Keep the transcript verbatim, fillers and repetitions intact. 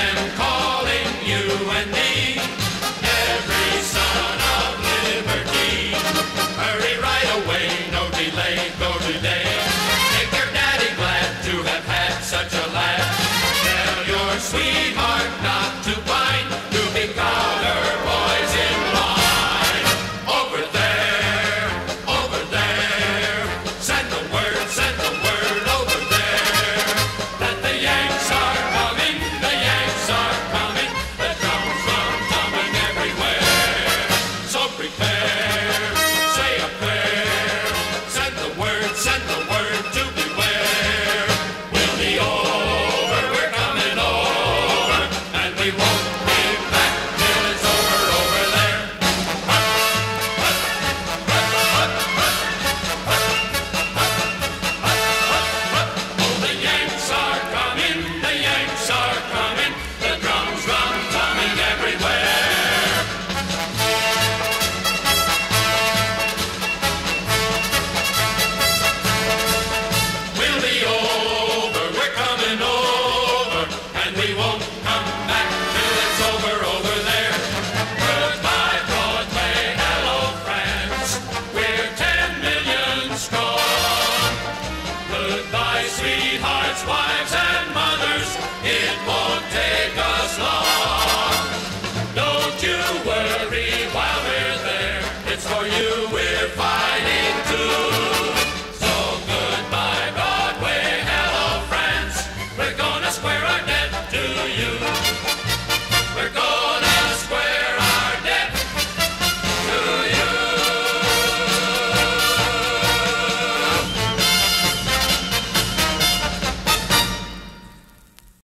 them calling you and me, every son of liberty. Hurry right away, no delay, go today. Make your daddy glad to have had such a lad. Tell your sweetheart not to pine, to be color boys in line. Over there, over there, send the word, send the word over there, that the Yanks are coming, the Yanks are coming, the drums are drumming everywhere. So prepare, say a prayer, send the word, send the word to beware. We'll be over, we're coming over, and we won't be back till it's over, over there. Oh, the Yanks are coming, the Yanks are coming, the drums run drumming everywhere. We'll be over, we're coming over, and we won't come back